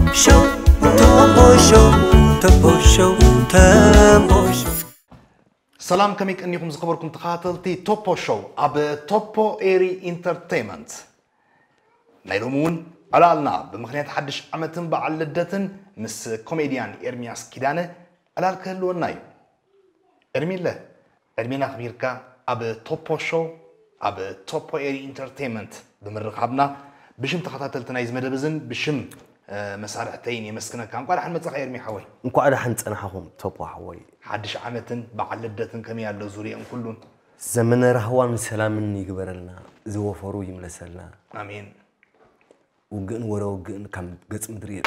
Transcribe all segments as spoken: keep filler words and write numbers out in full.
show, Topo show, Topo show, Topo show. سلام كميك أنيكم زخبركم تخاطلتي توبو شو أب توبو إيري إنترتينمنت نايلومون ألالنا بمخنيات حدش عمتن بعلدتن مس كوميديان إرمياس كيدانة ألال كهلو الناي إرمي الله إرمينا خبيركا أب توبو شو أب توبو إيري إنترتينمنت بمرقابنا بشم تخاطلتنا يزمد بزن بشم مسارحتين يمسكنا كان قال حن متصخ يرمي حوي انكو على حنت انا حهم توبو حوي حدش عمتن بعلدتن كم يالله زوريان كلون زمن رهوان سلام يقبرلنا زوفرو يملسلنا امين وقن ورا وقن كم قص مدري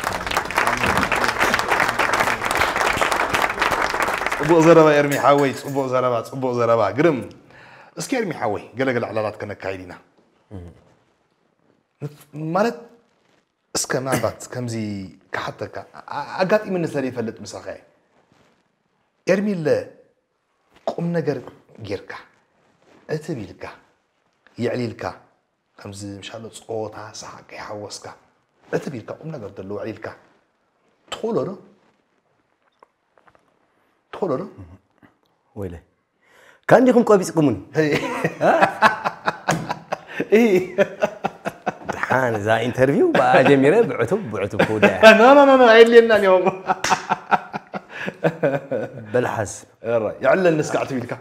صبو زربا يرمي حوي صبو زربا صبو زربا قرم اسكي يرمي حوي قلقل علالات كنا كايدينا مالت اسكا مابات كمزي كحتى اقاطي من سري فلت مسخاي يرمي الله قم نجر غيركا اتبيلكا يعليلكا كمزي مشالو صوتا صحك يحوسكا اتبيلكا قم نجر دلو عليلكا تخولو تخولو ويلي كان يكون قابيس قمون ايه حان زا انترفيو بقى جميله بعتب بعتب كودا لا لا لا عيل لنا اليوم بالحسب يعلن نسقعت بيلك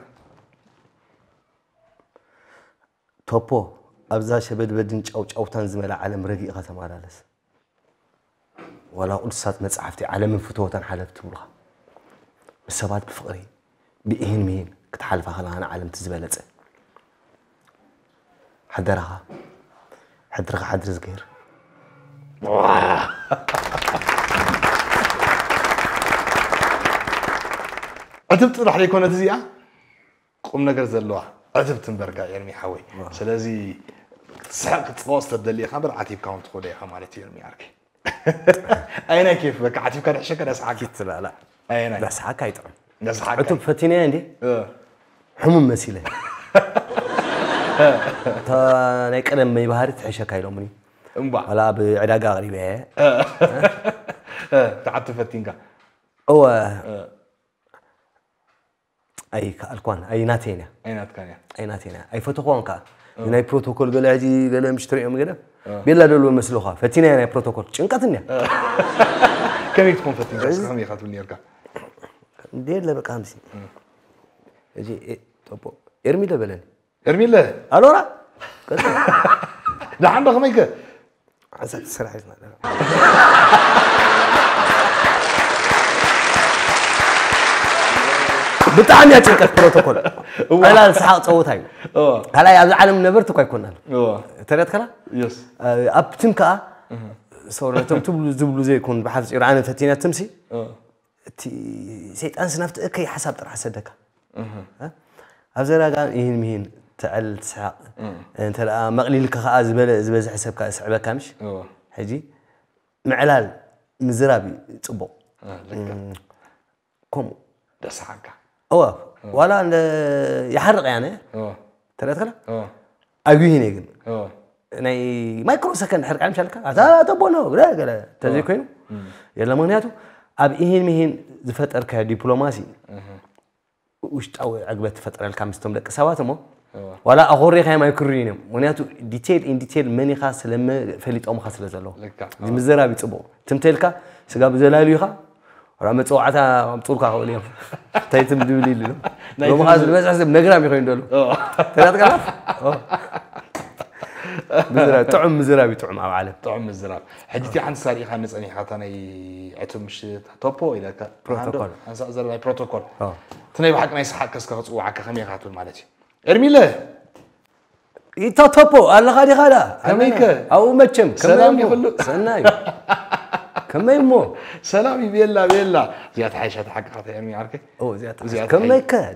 توبو ابزا شبد بدن چاو چاوتان زملا عالم رقيقه تمارالس ولا قلصات مصحفتي عالم فتوتان حلفت بلها السبات بفقري بإهن مين كتحلف خلانا عالم تزبلص حدرها حدرها حدر زغير عتبت راح يكون تزيع قم نجر زلوا عتبت نبرقا يرمي حوي سلازي تسحق تفوست الدلي خبر عتيب كاونت خدي خمالتي يرمي عركي اين كيف بك عتيب كان حشك اسحاك لا لا اين بس حكا يطعم اسحاك عتب فتيني عندي اه حمم مسيله تا ناي قدم مي بحر تحشك ايلومني امبا ولا بعداقه غريبه اه تعبت فتينكا او اي الكوان اي ناتينا اين كان اي ناتينا اي فوتوكونكا ناي بروتوكول قال عادي قال مشتريهم كده بيلا دول مسلوخه فتينا ناي بروتوكول چنقتني كم تكون فتينكا كم يخاطبني يركا دير له بقى خمسين اجي توبو ارمي له بلن ارمي له الورا ده عندك ميكا عسى سرح اسمع بتعني اتشكت بروتوكول انا السحاق صوتاي اه هلا يا العالم نبرتك يكونال اه تريت كلا يس ابتمكا صورتهم تبلو زبلو زي يكون بحث ايران فتينه تمسي اه تي سيطان سنفت كي حساب طرح سدك ها ابزرا قال يهين مهين تعال تسحاق انت لا مقليل كخا زبل زبز حسابك اسعبه كامش اه حجي معلال مزرابي صبو اه لك كوم دسحاك اوه ولا يحرق يعني اه ترى كلا اه اغي هنا كن اه ناي مايكرو سكند حرق عم شالك هذا تبونو لا قال تزي كوين يلا مغنياتو اب يهين مهين زفطرك دبلوماسي وشطاو عقبت فطر الكامستم دق سواتمو ولا اغوري خاي مايكرو مغنياتو ديتيل ان ديتيل مني خاص لما فليطوم خاص لزلو مزرابي صبو تمتلكا سغا بزلالو يخا رامي صوعتا مطولكا خوليهم تايتم دولي له لو ما حاسب بس حسب نغرام يخوين دولو اه ثلاث كلاف اه مزراب طعم مزرابي طعم على العالم طعم مزراب حجتي عن ساري خان نصني حاتني عتم مش توبو الى ك بروتوكول انسا زرباي بروتوكول اه تني بحق ما يسحق كسك صوعك خمي خاتون مالتي ارمي له يتا توبو الله غادي غادا كميك او مچم سلام يقول سناي كما يمو سلامي بيلا بيلا زياد حيشة حق خاطر يرمي عركي او زياد زياد كما يكاد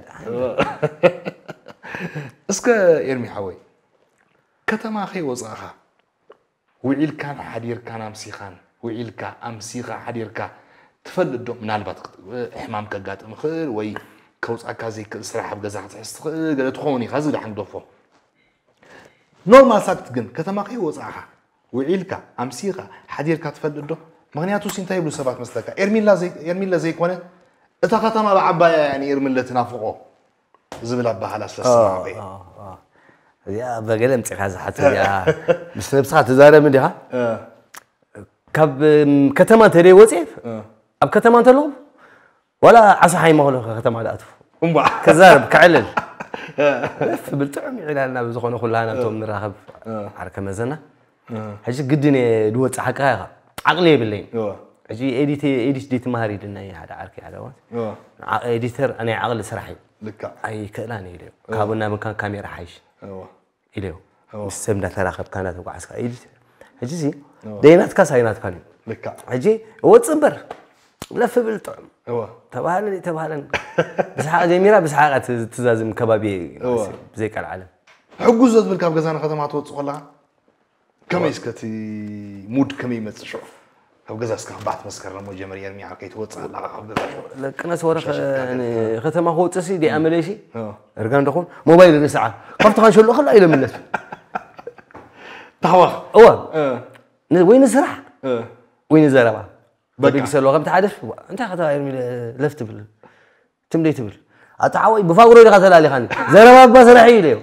اسكا يرمي حوي كتما خي وصاخا وعيل كان حدير كان امسيخان وعيل كا امسيخا حدير كا تفلدو منالبات احمام كغاطم خير وي كوصاكا زي سراح بغزا حس قال تخوني خازي دحن دوفو نورمال ساكت جن كتما خي وصاخا وعيل كا امسيخا حدير كا تفلدو مغنياتو سينتا يبلو سبات مسلكا إرميلا زي إرميلا زي كونه اتاقتما بعبايا يعني إرميلا تنافقو زبل عباها لاسلس اه اه يا بقلم تخاز حتى يا مش نبصها تزارة من ديها كاب كتمان تري وصيف اب كتمان تلو ولا عصا حي ما هو كتمان لا اتف امبا كزارب كعلل لف بالطعم يعلنا بزخونه كلها نتوم نراخب حركه مزنا حجي قدني دوص حقها عقلي باللين اجي ايديت ايديت ديت مهاري لنا يا هذا عارك على وقت اه ايديتر انا عقل سرحي لك اي كلاني يلو كابنا مكان كاميرا حيش ايوه يلو مسمنا تراخب كانت وقعسك ايديتر اجي زي دينات كاساينات كان لك اجي وتصبر لف بالطعم ايوه تبهالن تبهالن بس حاجه جميله بس حاجه تزازم كبابي زي قال العالم حجوزت بالكاب غزانا ختمات توص والله كم يسكتي مود كم يمص او غزاسك بعد مسكر لما جمر يرمي عركي توص الله عبد الله لكن صورخ يعني ختمه هو تصي دي عمل شيء ارغان دخون موبايل نسعه كفت خان شلو خلا الى منس تحوا هو وين سرح وين زربا بدك يسلو قبت حدث انت خذا يرمي لفت بل تمليت بل اتعوي بفاقرو اللي قتل علي خاني زربا بسرحي لي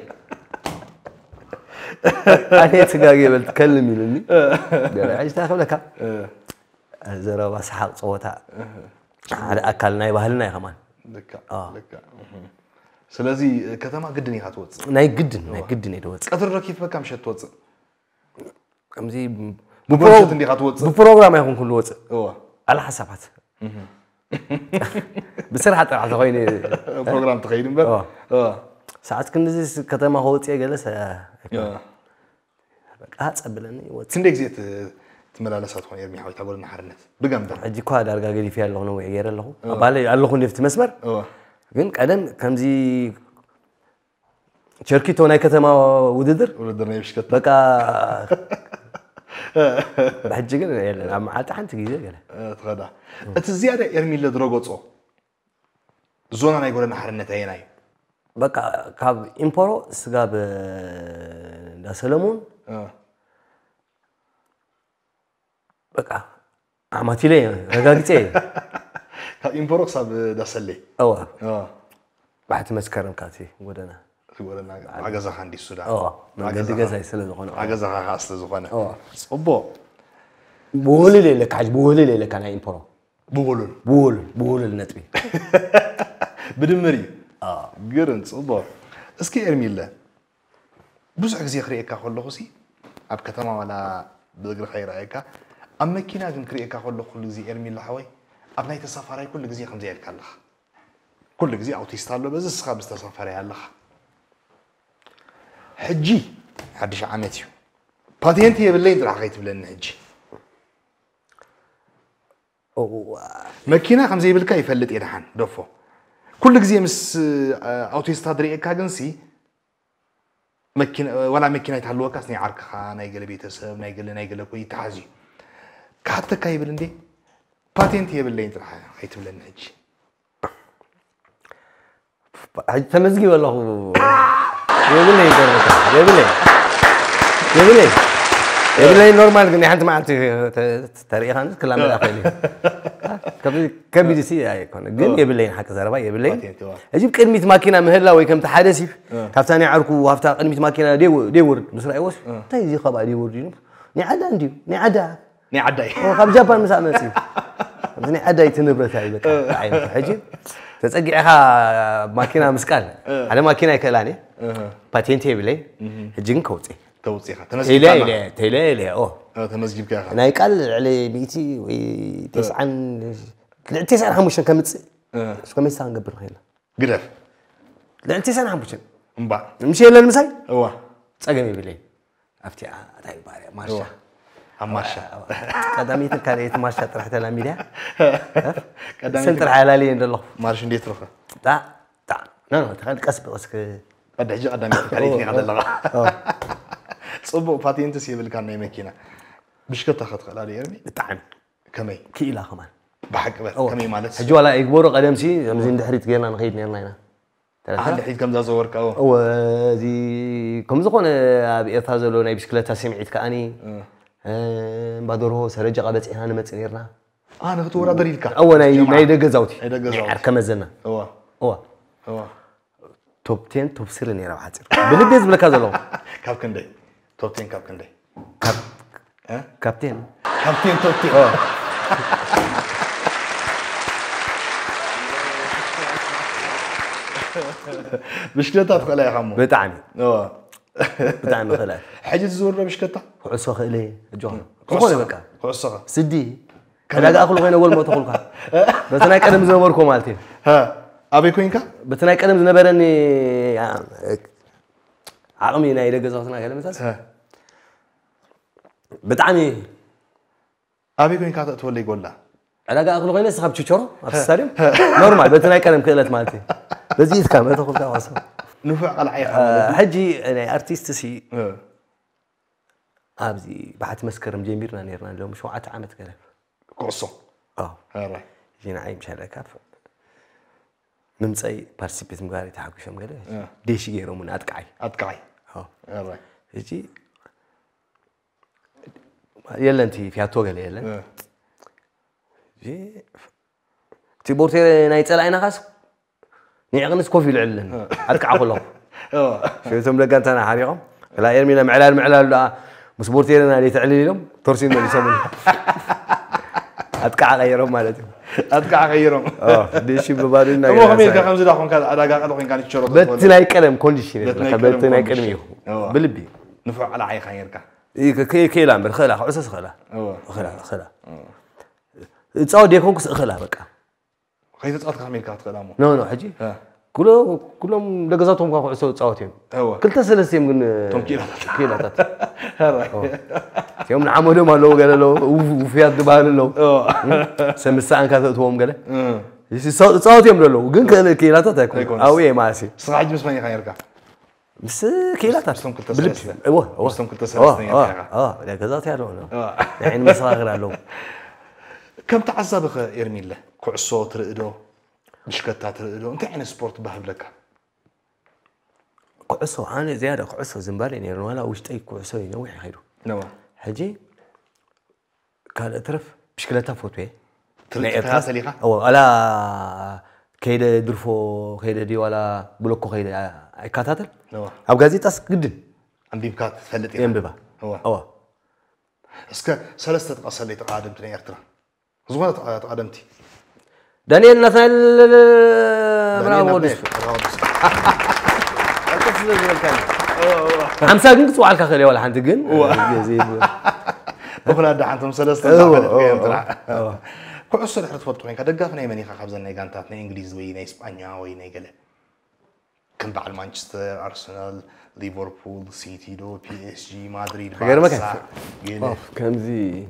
انا تقاقي بتكلم يلني قال عايز تاخذ لك زربا سحق صوتها على اكلنا يبهلنا يا كمان لك لك سلازي كتما قدني هاتوص ناي قدن ناي قدن يدوص قدر ركيف بكم شت توص كمزي ببروجرام اللي هاتوص ببروجرام يكون كل وص هو على حسابات بصراحه طلعت خويني بروجرام تخيلين بقى اه ساعات كنزي كتما هوت يجلس اه بقى تصبلني وص كندك زيت تملالسات هون يرمي حوي تقول نحرنت بقمده اجي كو هذا ارغا غدي فيها لهو ነው ييرلሁ አባለ አለሁ ንፍት መስመር ግን ቀደም ከምዚ ቸርኪቶ ናይ ከተማ ውድድር ውድድር ነው ይሽከት በቃ በሕጂ ግን የለን አማዓት አንተ ጊዜ ገለ ተኸዳ እቲ ዝያደ ኤርሚ ለድረጎጾ ዞና ናይ ጎለና ሓርነት አይናይ በቃ ካብ ኢምፖሮ ስጋ በ ለሰለሞን በቃ አማቲሌ ረጋግጬ ኢምፖሮ ሳብ ዳሰለይ አዎ አዎ ባሕት መስከረም ካቲ ወደና ወደና አገዛ ሓንዲ ሱዳ አዎ ማገድ ገዛ ይስለ ዝኾነ አገዛ ሓስለ ዝኾነ አዎ ጽቦ ቦል ለለ ካጅ ቦል ለለ ካና ኢምፖሮ ቦል ቦል ቦል ነጥቢ بدمري اه قرن صبا اسكي ارميله بزح غزي خريكا خلو سي اب كتما ولا بغير خير ايكا اما كينا كن كريكا خلو كل غزي ارميله حوي اب نايت سفراي كل غزي خمزه يلكالخ كل غزي اوتيستالو بس سخاب استسفر يالخ حجي حدش عامتي باتينتي يبلين طرح خيت بلن حجي او ماكينه خمزه يبلكا يفلط يدحن دفو كل غزي مس اوتيست هادري كاغنسي مكينه ولا مكينه يتحلو كاسني عركخا ناي قال بيتسب ناي قال ناي قال كوي تحازي كحتى كايبل اندي باتنت يبلين طرح خيت بلن حجي حج تمزغي والله يبلين يقربك يبلين يبلين يبلين نورمال كني حتى ما انت تاريخ انت كلام الاخير كبي كبي دي سي ايكون جن يبلين حق زربا يبلين اجيب قدميت ماكينه مهلا وي كم تحادثي كافتاني عركو وافتا قدميت ماكينه دي دي ورد مسرا يوس تاي زي خبا دي ورد ني عدا اندي ني عدا ني عدا خب جابان مسا مسي ني عدا يتنبرت هاي بك عين حجي تصقيعها ماكينه مسقال على ماكينه يكلاني باتنت يبلين هجين كوصي توصيخه تمسجيب لا لا تلا لا اه تمسجيب كاخ انا يقال على ميتي وي تسعة تسعة حموش كمص شو كم يسان قبل خينا قدر لا تسعة حموش امبا مشي لا المساي هو صقمي بلي افتي تاي باري مارشا اماشا قداميت كاريت مارشا طرحت لها ميديا قدامي سنتر حلالي الله مارش انديت رخه تا تا نو تخيل قسب اسك بعد حجي قدامي كاريت هذا الله صبو باتينت سيبل كان ماكينه بشكل تاخذ خلال يرمي طعم كمي كيلا كمان بحق كمي مالت حجوا لا يكبروا قدم سي زين دحريت غيرنا نخيد نيرنا هنا عند حيت كم ذا زورك او او زي كم زكون ابي افازلو ناي بسكليتا سمعت كاني بادره سرجة قابت إهانة متسنيرنا أنا خطورة دريلك أول ناي ناي دجزاوتي ناي دجزاوتي أركم الزنا هو هو هو توب عشرة توب سيرين يا رب حاضر بلبيز بلا كذا لو كاب كندي توب عشرة كاب كندي كاب ها كابتن كابتن توب عشرة بشكلتها تخلى يا خمو بتعني اه بتعني خلى حاجة تزور بشكلتها عصا خلي جوه خلي بقى عصا سدي كذا أخلو غير أول ما تخلقها بس أنا كلام زنبركم مالتي ها أبي كوينكا بس أنا كلام زنبرني يعني عالمي نايل جزاتنا كلام مثلا بتعني أبي كوينكا تقول لي يقول لا أنا قاعد أقول غير نسخب تشورو أفسرهم نورمال بس أنا كلام كلت مالتي بس يد كم تقول ده واسع نفع على عيها حجي أنا أرتيست سي أبزي بعد مسكرم جميرنا نيرنا لو مش وقت عمت كلام قصة آه هلا جينا عيب مش هذا كاف نمسي بارسيبيت مقاري تحكي شو مقاله ديش يجيرو من أتقعي أتقعي آه هلا يجي يلا أنتي في هتوجل يلا جي تبورتي نايت على عينها خاص نيعقنس كوفي العلن أتقع كله شو ثم لقيت أنا حريقهم لا يرمينا معلال معلال لا مسبورتي أنا اللي تعلي لهم ترسين اللي يسمون أتقع غيرهم مالتهم أتقع غيرهم آه ديش ببارينا مو خميس كخمس دقائق كان أنا قاعد أقول كان يشرب بتناي كلام كل شيء بتناي كلام يهو بلبي نفع على عي خيرك إيه كي كي لامبر خلا خلاص خلا خلا خلا تصور يكون كس خلا بقى خير تقطع خميس كات كلامه نو نو حجي كلهم كلهم لقزاتهم كانوا عسوا تصوتهم كل تسلسل من توم كيلا كيلا تات يوم نعمله ما لو قال له وفي الدبال له سم الساعة كانت توم قال صوتهم له قن كل كيلا تات يكون أو إيه ماشي صراحة جمس ماني خيرك بس كيلا تات بس كنت تسلسل أوه أوه بس كنت تسلسل آه آه لقزات يا لونه يعني مصاغر له كم تعذب خ يرمي له كعصو ترقدو مشكلتها ترقدو انت عين سبورت بهب لك كعصو أنا زيادة كعصو زنبالي يعني ولا وش تأي كعصو ينوي خيره نعم حجي قال اترف مشكلتها فوتوي ترقدها سليقة أو على كيدا درفو كيدا دي ولا بلوكو كيدا كاتاتل نعم أو جازيت أس جدا عندي بكات فلت ينببا هو هو اسكا سلسلة قصة اللي تقادمت لي أكتر زغونة تقادمتي دانيال نثال برافو ديس خمسة جنك سؤال كخلي ولا حنت جن بخلا ده حنتم سلسلة كعصو اللي حرت فوتوين كدقافنا يمني خبزنا يجانتاتنا إنجليز وين إسبانيا وين يقله كم بعد مانشستر أرسنال ليفربول سيتي دو بي اس جي مدريد غير ما كان كم زي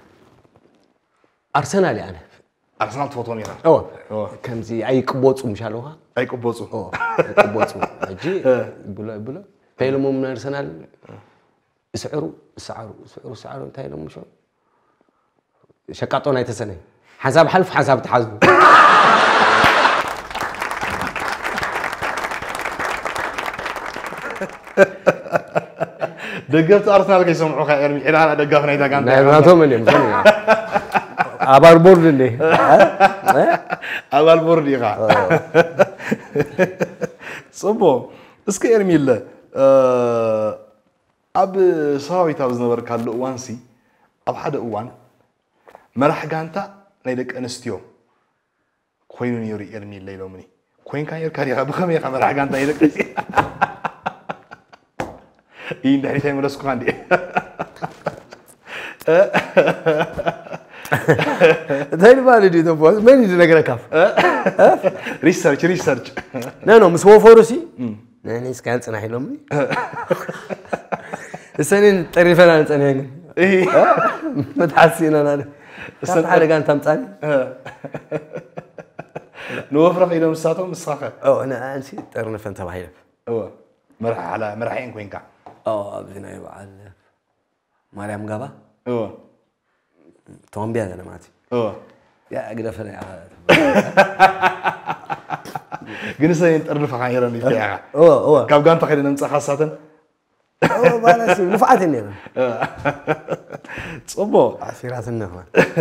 أرسنال يعني أرسنال تفوتوني هنا أوه كم زي أي كبوتسو مشالوها أي كبوتسو أوه كبوتسو أجي بلا بلا تايلو من أرسنال سعره سعره سعره سعره تايلو مشو شكاتونا يتسنى حساب حلف حساب تحاسبه دقفت أرسنال كي يسمعوا خير من إلى أنا دقفنا إذا كان لا ما توم اللي مفهوم أبار بورد اللي أبار بورد يقع صبوا بس كير ميلا أب صاوي تابز نبر كله وانسي أب حدا وان مرح جانتا نيدك أنستيو كوين يوري يرمي الليل ومني كوين كان يركاري أبو خميس مرح جانتا يدك إيه ده هي مرسكو عندي ده اللي بالي دي تبغى ما يجي نقرأ كاف ريسيرش ريسيرش لا لا مسوي فورسي يعني سكانت أنا حلمني السنين تعرف أنا السنين إيه متحسين أنا السنة حاجة كانت تمتعني نوفر في يوم الساعة مسخة أو أنا أنسي تعرفنا فين تبعي أوه مرح على مرحين كوين كا أوه أبزنا يبعل مريم جابا أوه توم بيا أنا ماتي أوه يا أقدر فرع جنسة أنت أرنف خيرا نتاعها أوه أوه كم كان تخيل ننسى خاصة أوه بالله نفعتني أنا صبو عفيرات النخمة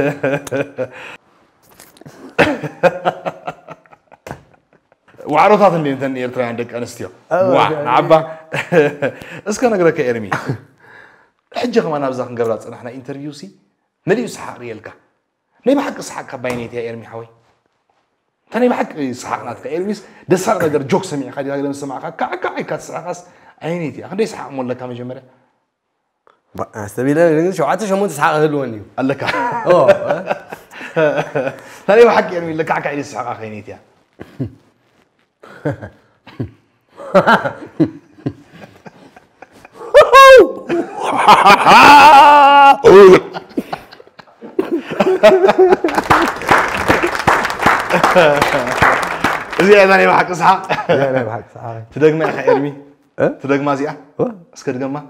وعروضات اللي انت نيرتري عندك انستيو واه نعبا اسكن نقرك ارمي حجه كمان ابزاخ نقبلات احنا انترفيو سي ملي يسحق ريالك ليه ما حق اسحق كباينيت يا ارمي حوي ثاني ما حق يسحقناتك ارميس دسار نقر جوك سمع خدي لما سمعك كع كع كتسحقس عينيتي اخ ليش حق مول لك مجمره استبيله شو عاد شو مو تسحق هلوني قال لك اه ثاني ما حق ارمي لك كع كع يسحق عينيتي زين أنا بحق صح أنا بحق صح تدق ما أخي إرمي تدق ما زيا اسكت دق ما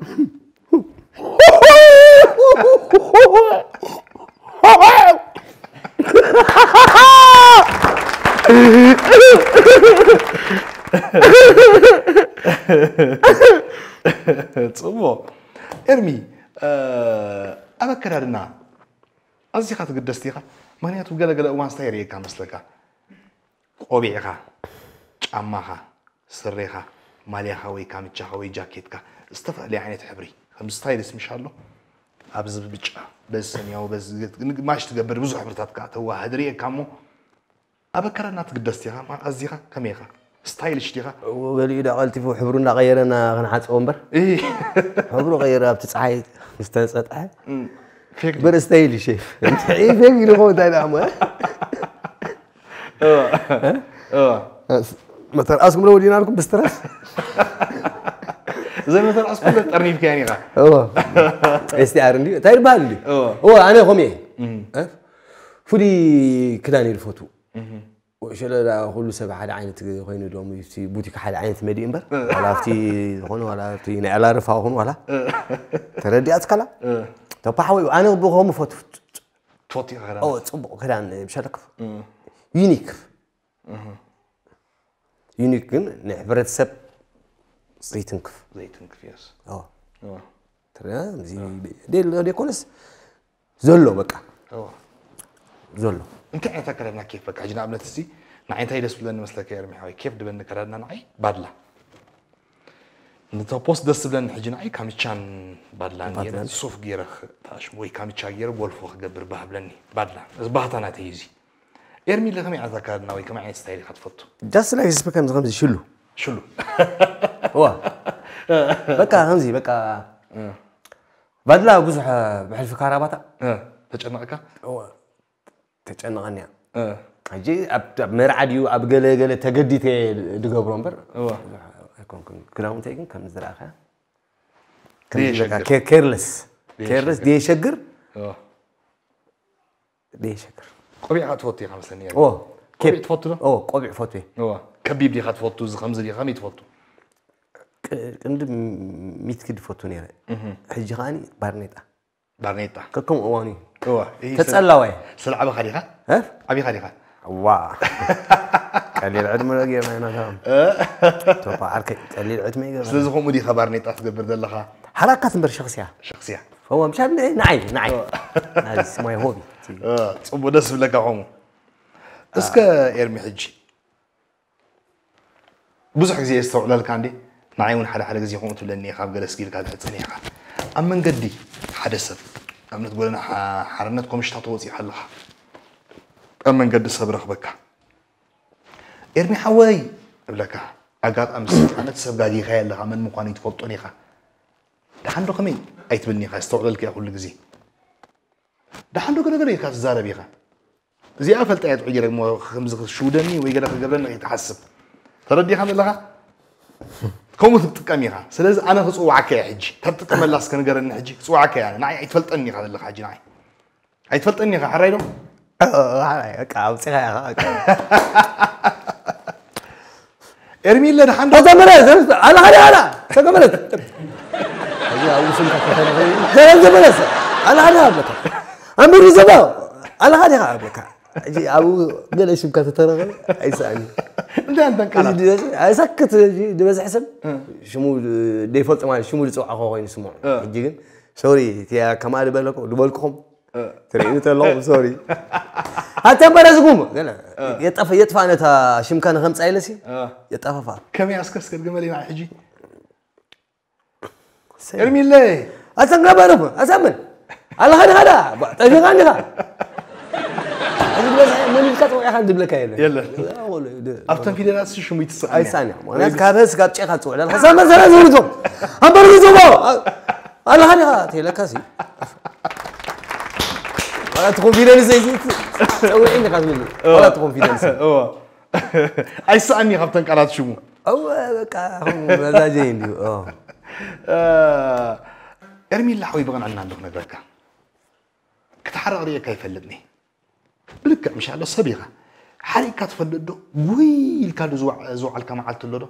تصبو ارمي أبكرنا أزيك هتقدستيها ما هي تقول قال وان ستيري كام مسلكا قبيعها جامها سريها ماليها وي كام تشاوي جاكيتك استفق لي عيني حبري خمس ستايلس ان شاء الله ابز بيچا بس نياو بس ماش تقبر بزح حبرتات كا تو هدري كامو أبكرنا تقدستيها ما أزيها كميها ستايلش ديها ولي إذا قلت فو حبرنا غيرنا غنحات أمبر إيه حبرو غيرها بتسعيد مستنسطح فيك بر ستايلي شيف انت ايه فيك اللي هو ده نعم اه اه مثلا اسكم لو دينا لكم بسترس زي مثلا اسكم ترني في كاني غا اه استعار عندي تاير بالي هو انا قومي فدي كداني الفوتو وشلا كل سبع حد عينت خوينو دوم يفتي بوتيك حد عينت مدي امبر ولا فتي هون ولا فتي ني على رفا هون ولا تردي اتكلا تبحوي انا بقوم فوتو تفوتي غير او صبو كدان بشلك يونيك يونيك نحبرت سب زيتنك زيتنك يس اه اه ترى زي ديل ديكونس زلو بقى اه زلو انت عينتك كلامنا كيف بك عجنا ابنت سي نعينتها يدس بلن مسلك يا رمي حوي كيف دبن كلامنا نعي بادلا انت بوست دس بلن حجنا اي كاميتشان بادلا يعني صوف غيرخ تاش موي كاميتشا غير بولفو غبر بهبلني بادلا بس بهتنا تيزي ارمي اللي كمي عندك كارنا وي كمي عين ستايل خطفته جاست لايك سبيك ام غمزي شلو شلو هو بقى غمزي بقى بادلا بزح بحلف كهرباء اه تጨነقك هو تጨنقني اه اجي اب مرعديو اب غله غله تغديته دغبرو امبر اه كون كون كراون تيكن كم زراخه كم كيرلس كيرلس دي شجر اه دي شجر قبيعه تفوتي خمس سنين اوه قبيعه تفوتو اوه قبيعه فوتي اوه كبيب دي خطفوتو ز خمس دي خمي تفوتو عند ميت كد فوتو نيره حجي خاني بارنيطه بارنيطه ككم اواني اوه تتصلاوي سلعه خليها ها ابي خليها واه قليل عدم لقي ما انا فاهم توقع عركي قليل عدم يقرا سلازخو مودي خبرني تخبر دلخا حركات مبر شخصيه شخصيه هو مشان نعي نعي هذا اسمه هوبي اه صبو دس بلك عمو اسكا يرمي حجي بزح زي استوعب لك عندي نعيون حدا حدا زي قومت لاني خاب جلس كيل كاد حصني خا ام من قدي حدث ام تقول انا حرنتكم مش تطوزي حلها ام من قد صبر رخبك ارمي حواي لك اقاط امس انا تسب قاعد يخيل لها من مقاني تفطني خا ده عنده كمين ايت بني خا استوعب لك كل غزي ده عنده كده كده يخاف زاربي خا زي قفلت ايت عجلك مو خمس شودني ويقدر قبلنا يتحسب تردي خا لها كم تتقميها سلاز انا خصوعك يا حجي تتملص كنغرن حجي خصوعك يعني نعي يتفلطني خا لك حجي نعي يتفلطني خا حرايدو اه كاوصيها ارمي لنا حند تمرز انا هذا انا تمرز اجي اوصل لك تمرز انا هذا ابلك امر زبا انا هذا ابلك اجي ابو قال شو كانت ترى ايساني انت انت قال اسكت دبز حسب شمو ديفولت مال شمو تصوع اخو وين سمو اجي سوري تيا كمال بالكم دبلكم تريني تلو سوري حتى برزقوم قال يطف يطف انا تا شمكان خمس عيلسي يطففا كم ياسكس كرجملي مع حجي ارمي لي اسمع بعرف اسمع الله هذا هذا طيب غني هذا من الكتو يا خالد بلك يلا يلا افتن في ناس شو ميتص اي ثانيه ناس كابس كاب تشيخ تصوع لا حسام مثلا زوجو امبر زوجو الله هذا تي لكاسي ولا تكون في نفسي او عندك مني ولا تكون في نفسي اه اي ساني خفتن قرات شو او بقى هم مزاجين دي اه ارمي اللحوي بغن عنا عندك نغرك كتحرق ريا كيف فلدني بلك مش على الصبيغه حريقه تفلدو ويل كان زوع زوع الكما عالت له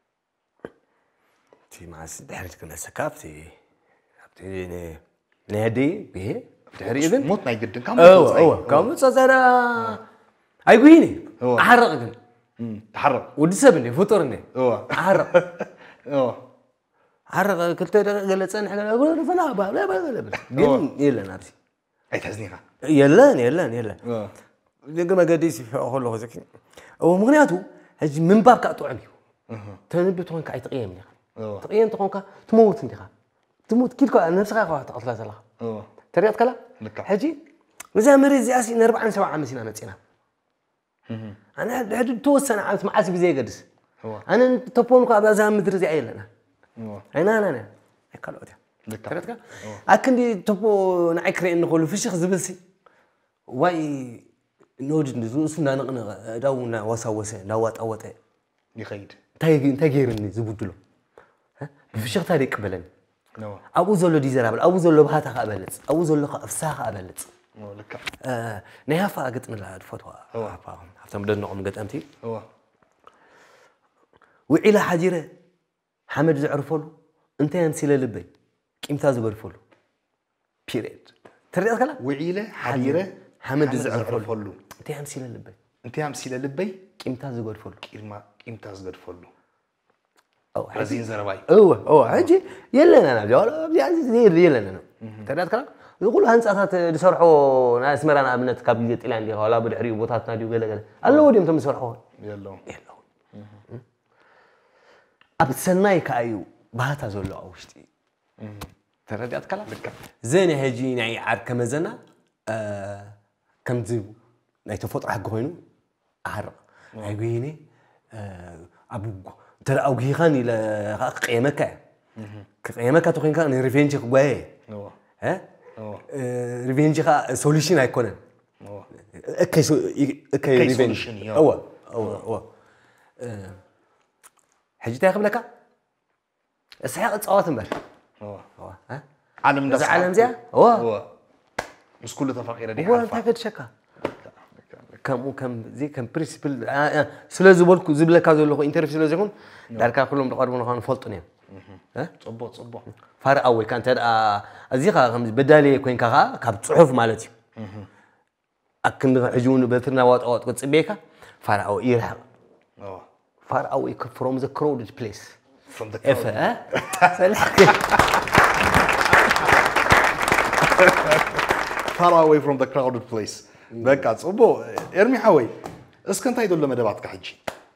تي ما سدحرت كنا سكافتي ابتي ني نهدي به تحري اذن موت ما يقدن كم اوه اوه كم تصدر ايغويني احرق كن تحرق ودي سبني فطرني اوه احرق اوه حرق قلت قلصن حاجه اقول فلا با لا با قال يلا نارسي اي تحزنيها يلا يلا يلا اه دغ ما قديسي خلو زكي او مغنياتو هجي من باب كاطعمي اها تنبت هونك اي تقيمني اه تقيم تقونك تموت انت تموت كيلكو نفسك قاعد تقتل زلا اه تريت كلا حجي وزا مري زياسي أربعة سبعة مسينا مصينا انا حد توسن عمت معاسب زي قدس انا تبونكو ابازا مدر زي عيلنا انا انا انا قالوتها تريتك اكندي تبو نعكري انه كل فشخ زبلسي واي نوجد نزوسنا نقنا داونا وسوسه نواط اوطه يخيد تاي تاغيرني زبدلو ها بفشخ تاري قبلن ابو زلو ديزرابل ابو زلو بهاتا قبلت ابو زلو افساخ قبلت لك اه نيافا قطم لها الفتوى افا حفتم دنقم قطمتي هو وعلى حجره حمد زعرفلو انت يمسيله لبي قيمتا زغرفلو بيريد تريد كلا وعيله حجره حمد زعرفلو انت يمسيله لبي انت يمسيله لبي قيمتا زغرفلو قيمه قيمتا زغرفلو او رزين زرباي او او حجي يلنا انا جوال زي يلنا تريد كلا يقول هنصات يسرحوا ناس مرنا ابنت كاب يطلع عندي ولا بدحري بوتات نادي وغلا غلا الله وديم تم يسرحوا يلو يلو اب سناي كايو باتا زلو اوشتي ترديت كلا زين هجي نعي عرك مزنا آه كم زيبو ناي تفطر حق هينو عرق عيني آه ابو ترى اوغي خاني لا قيمك قيمك تخين كان ريفينج قواي ها ريفينج خا سوليوشن ايكونن اكي اكي ريفينج هو هو هو حجي تاخذ لك اسحاق تصوت امبر هو هو ها عالم ده عالم زي هو هو مش كل تفاقير دي هو انت قد شكا كم كم زي كم برينسيبل سلازو بولكو زبلك هذا انترفيو سلازو يكون داركا كلهم تقربون خان فلطني ها صبو صبو فار اول كانت ازيخا بدالي كوين كاغا كاب صحف مالتي اكن حجون بترنا واط واط قصبيكا فار او يرحق اه far away from the crowded place. From the crowded place. far away from the crowded place. بقى صبو ارمي حوي اسك انت يدل مدبات كحجي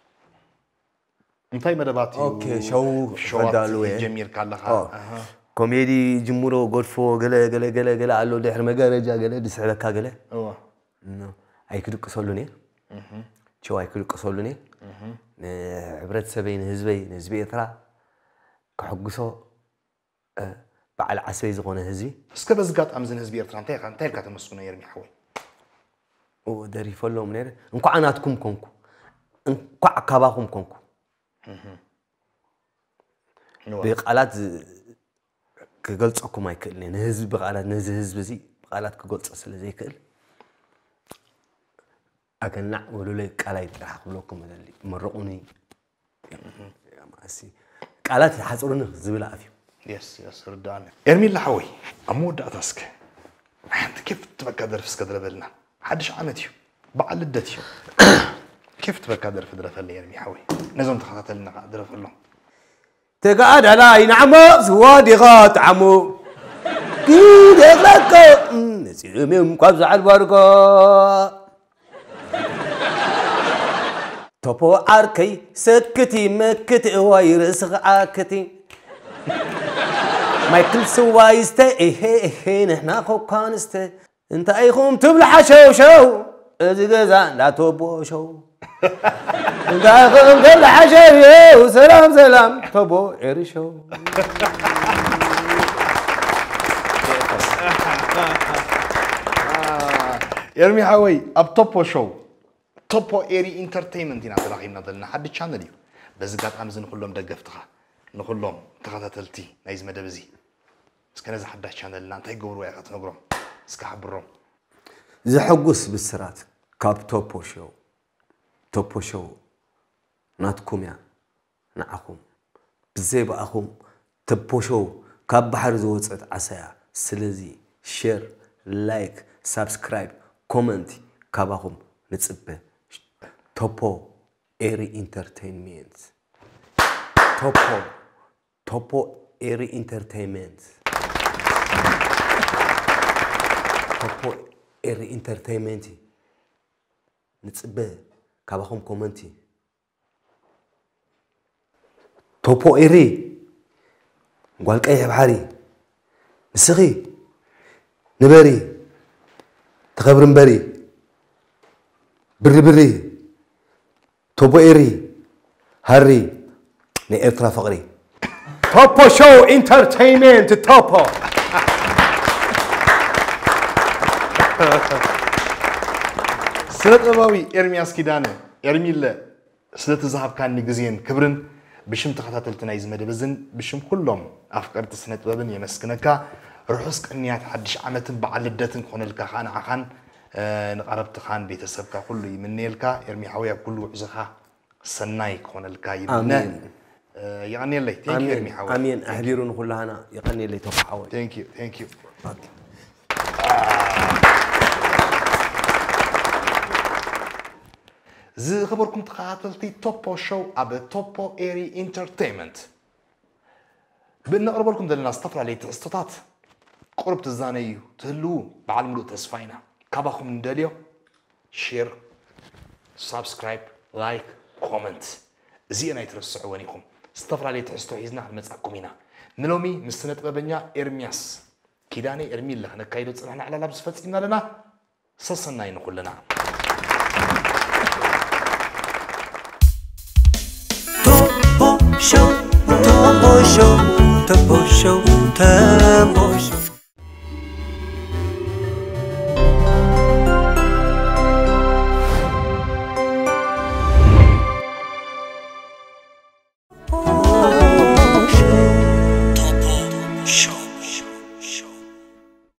انت مدبات اوكي شو فدالو جميل كالخا اها كوميدي جمهورو غدفو غلا غلا غلا غلا علو دحر مغارجا غلا دسعلكا غلا ايوا ايكدق سولوني اها شو ايكدق سولوني عبرت سبين هزبي هزبي ترى كحقسو بعد عسبي زغونه هزبي اسك بزقات امزن هزبي ترى انت انت كتمسكنا يرمي حوي او داري فلو منير انكو عناتكم كونكو انكو عكاباكم كونكو بقالات كغلصكم ايكل نهزب بقالات نهز هزب زي بقالات كغلص سلازي يكل اكنع ولو لي قالاي طرح بلوكم مدلي مرقوني يا ماسي قالات حصرن زبلا افيو يس يس رداني ارمي لحوي امود اتاسك انت كيف تبقى درفس كدربلنا حدش عمتيو بعد لدتيو كيف تبقى درف درف لي ارمي حوي نزم تخاطلنا درف له تقعد على نعمه سوادي غات عمو كده لك نسيم قبض على البرقة توبو عركي سكتي مكتي وايرس عاكتي مايكل سوايستا إيه إيه نحنا خو كانستا انت ايخوم تبلع شو شو ازي جزان لا توبو شو انت ايخوم تبلع شو سلام سلام توبو ايري شو يرمي حوي اب توبو شو توبو ايري انترتينمنت هنا تلاقينا ضلنا حد تشانل بس قاعد امزن كلهم دقفتها نخلهم تخاتلتي نايز مدبزي بس كان اذا حد تشانل انت يقولوا يا اخي تنقرهم اسك حبرهم زحقوس بالسرات كاب توبو شو توبو شو ناتكم يا نعكم بزيب اخوم توبو شو كاب بحر زوصت عسايا سلازي شير لايك سبسكرايب كومنت كاباهم نصبه توبو ايري انترتينمنت توبو توبو ايري انترتينمنت توبو ايري انترتينمنت نصبه كاباهم كومنتي توبو ايري قالك ايه بحري مسخي نبري تخبر مبري بري بري توبو ايري هاري نيرترا فقري توبو شو انترتينمنت توبو سلط أبوي إرمياس كيدانة إرمي الله سلط الذهب كان نجزين كبرن بشم تخطاتلتنا يزمد بزن بشم كلهم أفكارت سنة بابن يمسكنك روحسك إني أتحدش عمت بعلدتن خون الكا خان عخان نقربت خان بيت السبكة كله يمني الكا إرمي حويا كله عزخا سناي خون الكا يمنى يعني اللي تانك إرمي حويا آمين أحبيرون كلها أنا يقني اللي توقع حويا thank you thank you زي خبركم تقاتلتي توبو شو أبي توبو إيري إنترتينمنت بدنا أقرب لكم دلنا استفر عليه تستطات قرب تزانيو تهلو بعلم له تسفينا كاباكم من دليو شير سبسكرايب لايك كومنت زي أنا يترسعوا ونيكم استفر عليه تحستو حيزنا على متسعكم هنا نلومي مستنت ببنيا إرمياس كيداني إرمي الله نكايدو تصلحنا على لابس فتسينا لنا سصنا ينقول لنا Topo show, topo show, topo show, topo show.